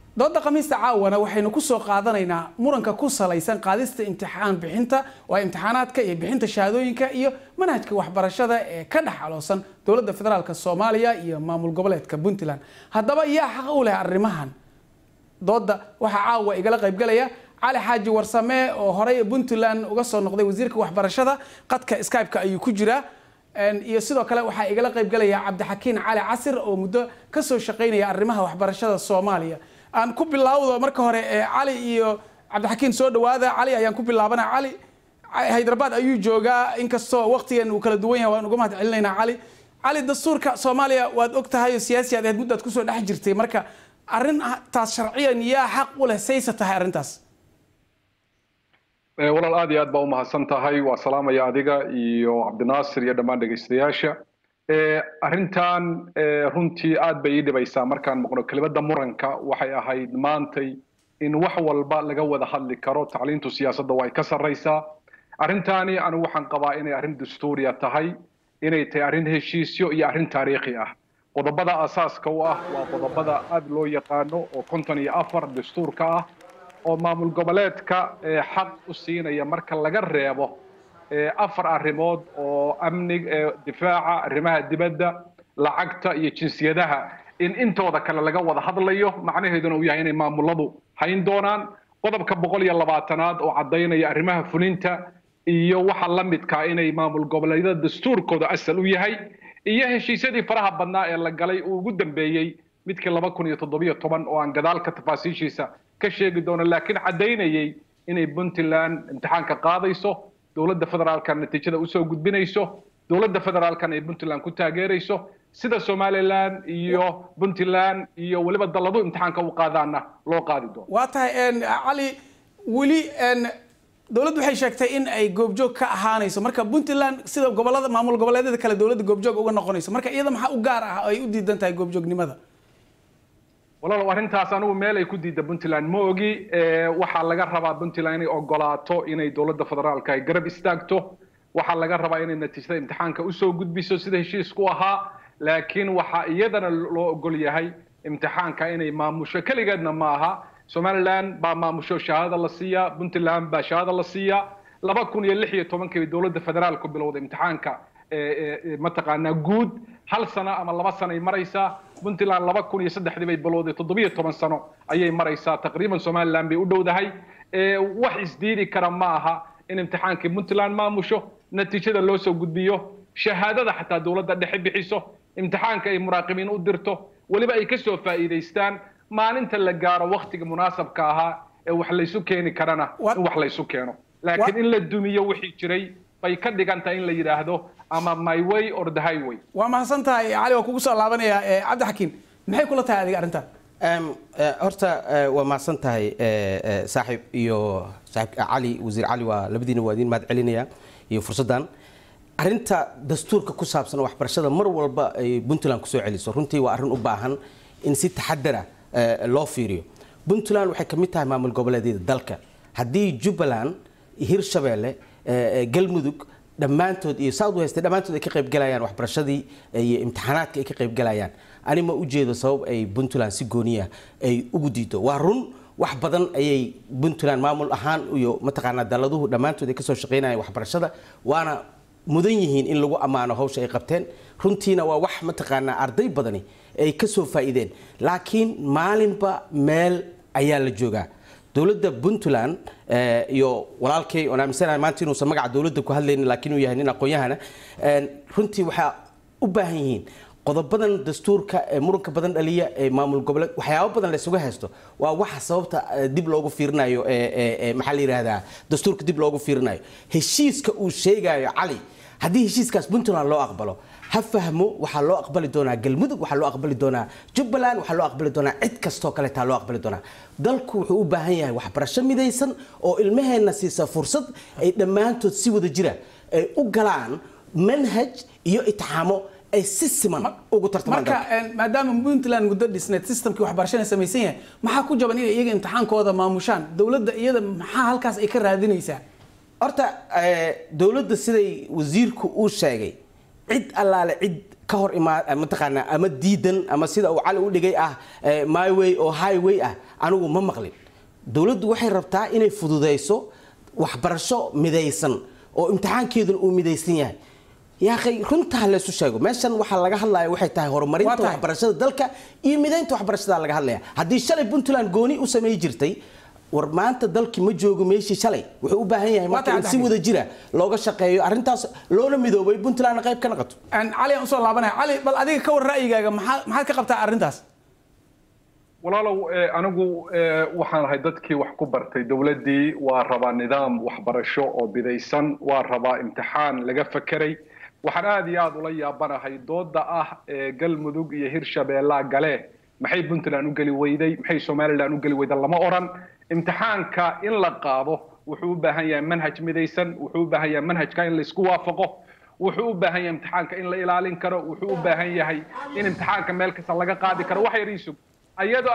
dooda khamiista caawana waxaynu ku soo qaadanaynaa muranka ku salaysan qaadista imtixaan bixinta oo imtixaanaadka iyo bixinta shahaadooyinka iyo manhajka waxbarashada ee ka dhaxaloosan dowladda federaalka Soomaaliya iyo maamul goboleedka Puntland. haddaba yaa xaq u leh arrimahan dooda waxa caawa igala qayb galaya علي حاج ورسمه oo horay Puntland uga soo noqday wasiirka waxbarashada qadka Skype-ka ayuu ku jiraa iyo sidoo kale waxa igala qayb galaya Cabdixakiin Cali Casir oo muddo ka soo shaqeynaya arrimaha waxbarashada Soomaaliya aan ku bilaawdo marka hore Cali iyo Cabdixakiin soo dhawaada Cali ayaan ku bilaabana Cali Hyderabad ayuu joogaa inkastoo waqtigan uu kala duwan yahay waan uga mahad celinaynaa Cali dastuurka Soomaaliya waad ogtahay siyaasiyadeed muddo ku soo dhex jirtay marka arrintaas sharciyan yaa xaq u leh saysa tahay arrintaas walaal aad iyo aad baa u mahadsan tahay waa salaamaya adiga iyo Cabdinaasir iyo dhammaan dhageystayaasha arrintan runtii aad bay ii dhibaysaa markaan maqno kelmadda muranka waxay ahayd maantay in wax walba laga wada hadli karo tacliintu siyaasadda way ka sarreysaa arrintaani anigu waxaan qabaa inay arrin dastuuriya tahay inay tahay arrin heshiisyo iyo arrin taariikhi ah qodobada asaaska u ah waa qodobada aad loo yaqaano oo 54 dastuurka ah oo maamul goboleedka xaq u siinaya marka laga reebo afar arrimood oo amniga difaaca arrimaha dibadda lacagta iyo jinsiyadaha in intooda kale laga wada hadlayo macnaheeduna uu yahay inay maamuladu hayn doonaan qodobka 120aad oo cadeynaya arrimaha fulinta iyo waxa la midka inay maamul goboleedyada dastuurkooda asal u yahay iyo heshiisyadii faraha badnaa ee la galay uu ugu dambeeyay midkii 2017 oo aan gadaalka tafaasiishiisa ka sheegi doono laakiin cadeynayay inay Puntland imtixaanka qaadayso dowladda federaalka natiijada u soo gudbinayso dowladda federaalka ay Puntland ku taageerayso sida Somaliland iyo Puntland iyo waliba daladu imtixaanka u qaadaana loo qaadi doono waa tahay Cali wali dowladdu waxay sheegtay in ay goobjoog ka ahaanayso marka Puntland sida gobolada maamul goboleedyada kale dowladda goobjoog uga noqonayso marka iyada maxaa u gaar ah ay u diidan tahay goobjoognimada walaal arrintaas anigu meel ay ku diiday Puntland ma ogi waxa laga rabaa Puntland inay ogolaato inay dowladda federaalka ay garab istaagto waxa laga rabaa inay natiijada imtixaanka u soo gudbiso sida heshiisku ahaa laakiin waxa iyadana loo ogol yahay imtixaanka inay maamusho kaligeedna ma aha Somaliland baa maamusho shahaada la siiya Puntland baa shahaada la siiya 2016 dowladda federaalku bilowday imtixaanka mataqaana guud hal sano ama 2 sano ay maraysaa Puntland 2003 bay bilowday 17 sano ayay maraysaa taqriiban Somaliland bay u dhowdahay wax isdiidi kara ma aha in imtixaanka Puntland maamusho natiijada loo soo gudbiyo shahaadada xataa dowladda dhexe bixiso imtixaanka ay muraaqibiin u dirto waliba ay ka soo faa'iideystaan maalinta la gaaro waqtiga munaasabka ahaa ee wax la isu keeni karana in wax la isu keeno laakiin in la dumiyo wixii jiray bay ka dhigantaa in la yiraahdo ama my way or the highway waa mahadsan tahay Cali waa kugu soo laabanaya Cabdixakiin maxay kula tahay adiga arrintan horta waa mahadsan tahay saaxiib iyo saaxiib Cali wasiir Cali waa labadiina waadin mahad celinaya iyo fursadan arrinta dastuurka ku saabsan waxbarashada mar walba ay Puntland ku soo celiso runtii waa arrin u baahan in si taxadar loo fiiriyo Puntland waxay ka mid tahay maamul goboleedyada dalka haddii Jubbaland Hirshabelle galmudug dhammaantood iyo South West dhammaantood ay ka qayb galayaan waxbarashadii iyo imtixaanaadka ay ka qayb galayaan ani ma u jeedo sabab ay Puntland si gooniya ay ugu diido waa run wax badan ayay Puntland maamul ahaan iyo mataqaana daladuhu dhammaantood ay ka soo shaqeynayaan waxbarashada waana mudan yihiin in lagu amaano hawsha ay qabteen runtiina waa wax mataqaana arday badani ay ka soo faa'iideen laakiin maalinba meel ayaa la joogaa dowladda Puntland iyo walaalkay oo aaminsan maanta inuu magaca dowladda ku hadlaynin laakiin uu yahay nin aqoon-yahana runtii waxa u baahan yihiin qodobadan dastuurka muranka badan dhaliya ee maamul goboleed waxyaabo badan la isugu haysto waa waxa sababta dib loogu fiirinayo maxaa la yiraahdaa dastuurka dib loogu fiirinayo heshiiska uu sheegayo Cali haddii heshiiskaas Puntland loo aqbalo ha fahmo waxa loo aqbali doonaa galmudug waxa loo aqbali doonaa Jubbaland waxa loo aqbali doonaa cid kasto kale taa loo aqbali doonaa dalku wuxuu u baahan yahay waxbarasho midaysan oo ilmaheena siisa fursad ay dhammaantood si wada jira ay u galaan manhaj iyo itixaamo ay si siman ugu tartamaan marka maadaama Puntland muddo dhisneed systemkii waxbarashada samaysan yahay maxaa ku jaban inay iyaga imtixaankooda maamushaan dawladda iyada maxaa halkaas ay ka raadinaysaa horta dawladda siday wasiirku uu sheegay cid allaale cid ka hor mataqaanaa ama diidan ama sida uu cali u dhigay ah my way oo highway ah anigu ma maqlin dowladdu waxay rabtaa inay fududeyso waxbarasho midaysan oo imtixaankeeduna uu midaysan yahay يا أخي runta la isu sheego meeshan waxa laga hadlayo waxay tahay horumarinta waxbarashada dalka iyo mideynta waxbarashada laga hadlaya hadii shalay Puntland gooni u sameey jirtay war maanta dalkii ma joogo meeshii shalay wuxuu u baahan yahay marka si wada jira looga shaqeeyo arintaas loona midoobay Puntland qayb ka noqoto aan cali aan soo laabanay cali bal adiga ka war ra'yigaaga maxaad ka qabtaa arintaas walaalow anigu waxaan ahay dadkii wax ku bartay dawladii waa rabaa nidaam waxbarasho oo bidaysan waa rabaa imtixaan laga fakiray waxaan aad iyo aad ula yaabanahay dooda ah galmudug iyo hirshabeella gale maxay Puntland u gali weyday maxay Somaliland u gali weyday lama oran imtixaanka in la qaado wuxuu u baahan yahay manhaj midaysan wuxuu u baahan yahay manhajka in la isku waafaqo wuxuu u baahan yahay imtixaanka in la ilaalin karo wuxuu u baahan yahay in imtixaanka meel kasta laga qaadi karo wax yariisu ayadoo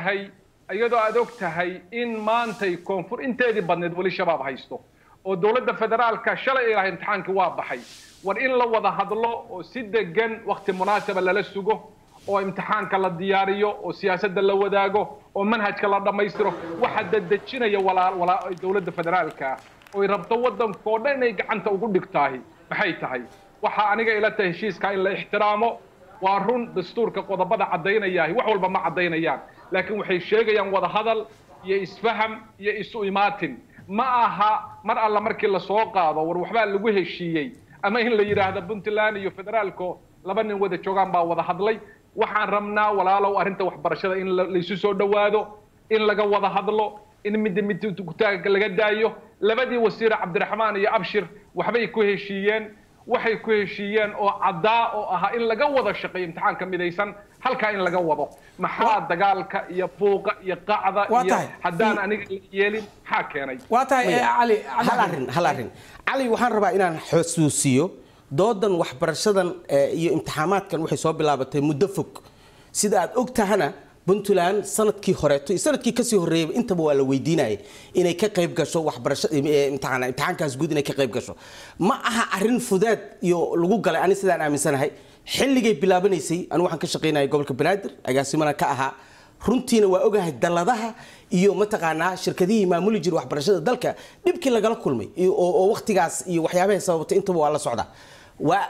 aad og tahay in maantay koonfur inteedii badneed wali shabaab haysto oo dawladda federaalka shalay ilaahay imtixaankii waa baxay war in la wada hadlo oo si degan waqti munaasaba lala sugo oo imtixaanka la diyaariyo oo siyaasadda la wadaago oo manhajka la dhamaystiro waxa dadajinaya walaal dawladda federaalka oo rabto wadanka oo dhan inay gacanta ugu dhigtaahi maxay tahay waxa aniga ila tahay heshiiska in la ixtiraamo waa run dastuurka qodobada cadeynaya wax walba ma cadeynayaan laakiin waxay sheegayaan wada hadal iyo isfaham iyo isu imaatin ma aha mar alla markii la soo qaado war waxba lagu heshiiyay ama in la yiraahdo Puntland iyo federaalko laba nin wada joogan baa wada hadlay waxaan rabnaa walaalow arinta waxbarashada in la isu soo dhawaado in laga wada hadlo in mid ku taag laga daayo labadii wasiir Cabdiraxmaan iyo Abshir waxbay ku heshiiyeen waxay ku heshiiyeen oo cadaa oo aha in laga wada shaqeeyo imtixaanka midaysan halka in laga wado maxaa dagaalka iyo buuqa iyo qacda iyo hadaan aniga yeelin maxaa keenay waa tahay cali hal arin cali waxaan rabaa inaan xusuusiyo doodan waxbarashadan iyo imtixaamaadkan waxay soo bilaabatay muddo fog sida aad ogtahana Puntland sanadkii horeeto sanadkii ka sii horeeyay intaba waa la weydiinayay inay ka qayb gasho waxbarashada imtixaankaas guud inay ka qayb gasho ma aha arin fudeed iyo lagu galay ani sidaan aaminsanahay xilligay bilaabanaysay anu waxaan ka shaqeynayay gobolka Banaadir agaasimana ka ahaa runtiina waa ogahay daladaha iyo mataqaanaa shirkadihii maamuli jiray waxbarashada dalka dibkii lagala kulmay oo waqtigaas iyo waxyaabaha sababtay intaba waa la socda waa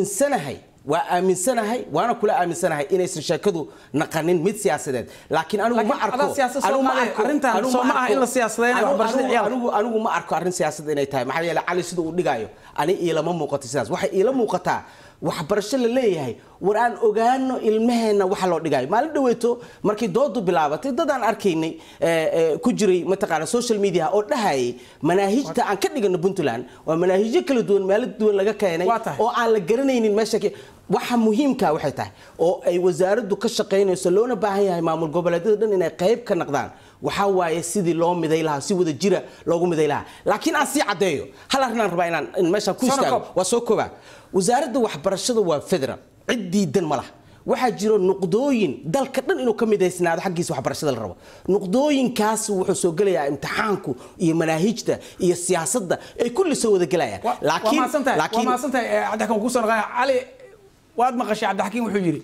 aaminsanahay waana kula aaminsanahay inaysan sheekadu naqanin mid siyaasadeed laakiin anigu ma arko arintan soo ma aha in la siyaasadeeyo waxbarashada ciyaar anigu ma arko arin siyaasadeed inay tahay maxaa yeelay cali sida uu dhigayo ani ilama muuqato sidaas waxa ila muuqataa waxbarasho la leeyahay war aan ogaano ilmaheena waxa loo dhigayo maalin dhaweeto markii doodu bilaabatay dad aan arkaynay ku jiray mataqaana social media oo dhahay manaahijta aan ka dhigano Puntland waa manaahijyo kala duwan meel duwan laga keenay oo aan la garanaynin meesha waxa muhiimka waxay tahay oo ay wasaaraddu ka shaqeynayso loona baahan yahay maamul goboleedyada dhan inay qayb ka noqdaan waxa waaye sidii loo miday lahaa si wada jira loogu miday lahaa laakiin aan si cadeeyo hal arrin aan rabaa inaan meesha ku istaago waa soo kooba wasaaradda waxbarashada waa federal ciddii dan ma laha waxaa jiro nuqdooyin dalka dhan inuu ka midaysnaado xaggiisa waxbarashada la rabo nuqdooyinkaas wuxuu soo gelayaa imtixaanku iyo manaahijta iyo siyaasadda ay kulli soo wada gelayaan laakiin ma santahay Cabdixakiin ku soo noqon cali waad maqashay Cabdixakiin wuxuu yiri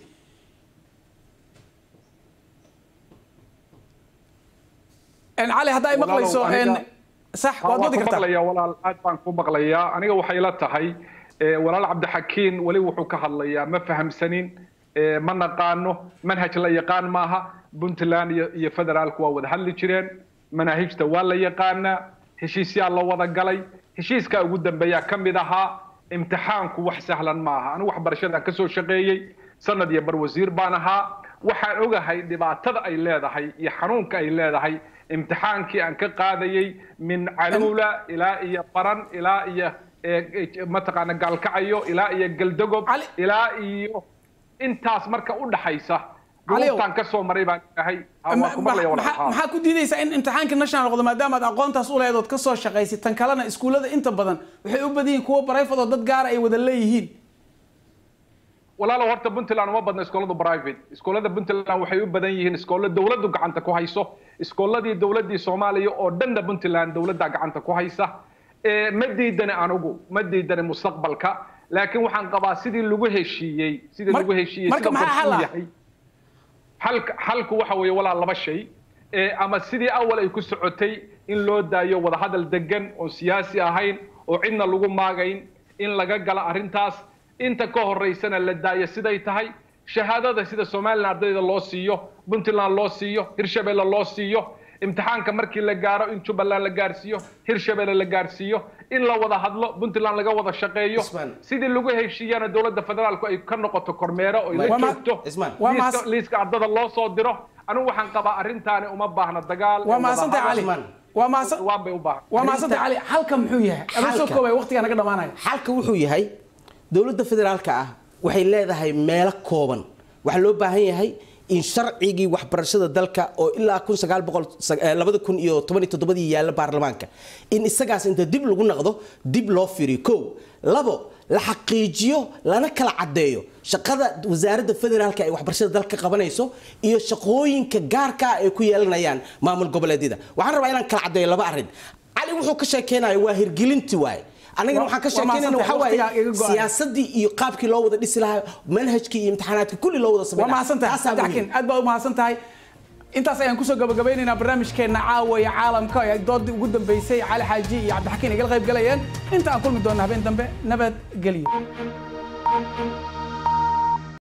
ان علي هذا اي مقليسو ان صح واد ودي كرتا مقليا walaal aad baan ku maqlayaa aniga waxay la tahay walaal Cabdixakiin wali wuxuu ka hadlayaa ma fahamsanin ma naqaano manhaj la yaqaan maaha Puntland iyo federaalku waa wada hadli jireen manhajta waa la yaqaana heshiisya la wada galay heshiiska ugu dambeeya kamid ahaa imtixaanku wax sahlan maaha anigu waxbarashada ka soo shaqeeyay sanad iyo bar wasiir baan ahaa waxaan ogahay dhibaatada ay leedahay iyo xanuunka ay leedahay imtixaankii aan ka qaadayay min caluula ilaa iyo baran ilaa iyo mataqaana galkacayo ilaa iyo galdagob ilaa iyo intaas marka u dhaxaysa goobtaan ka soo maray baan ahay maxaa ku diidaysaa in imtixaanka national noqdo maadaama aad aqoontaas u leedood ka soo shaqaysay tan kalena iskuulada inta badan waxay u badan yihiin kuwa private oo dad gaar ay wada leeyihiin walaalo horta Puntland uma badna iskoolada private iskoolada Puntland waxay u badan yihiin iskoolada dawladdu gacanta ku hayso iskooladii dawladii Soomaaliya oo dhanna Puntland dawladda gacanta ku haysa ma diidana mustaqbalka laakiin waxaan qabaa sidii lagu heshiiyey marka maxaa yahay halku waxa weeye walaa laba shay ama sidii awal ay ku socotay in loo daayo wada hadal degan oo siyaasi ahayn oo cidna lagu maagayn in laga gala arrintaas inta ka horeysana la daayo siday tahay shahaadada sida Soomaaliland ardayda loo siiyo Puntland loo siiyo Hirshabelle loo siiyo imtixaanka markii la gaaro in Jubaland la gaarsiiyo Hirshabelle la gaarsiiyo in la wada hadlo Puntland laga wada shaqeeyo sidii lagu heshiiyana dawladda federaalku ay ka noqoto kormeero oo la joogto liiska ardada loo soo diro anigu waxaan qabaa arrintaani uma baahna dagaal waa maasanta cali halka muxuu yahay ama soo koobay waqtiga naga dhamaanaya halka wuxuu yahay dawladda federaalka ah waxay leedahay meelo kooban waxa loo baahan yahay in sharcigii waxbarashada dalka oo ilaa 2017 yaala baarlamaanka in isagaas inta dib lagu naqdo dib loo firiyo ko labo la xaqiijiyo lana kala cadeeyo shaqada wasaaradda federaalka ee waxbarashada dalka qabanayso iyo shaqooyinka gaarka ah ee ku yeelanayaan maamul goboleedyada waxaan rabaa inaan kala cadeeyo laba arrin cali wuxuu ka sheekeynayo waa hirgelintii waay aniga waxaan ka sheekeynaa waxa waaye siyaasadii iyo qaabkii loo wada dhisi lahaa manhajkii iyo imtixaanaadkii kulli loo wada sameeyay waa maasantahay aad baa u maasantahay intaas ayaan kusoo gabagabaynaynaa barnaamijkeena caawa iyo caalamka ee doodii ugu dambeysay Cali Xaaji iyo Cabdi Xakiin iga qayb galayeen inta aan kulmi doona habeen dambe nabad geliyo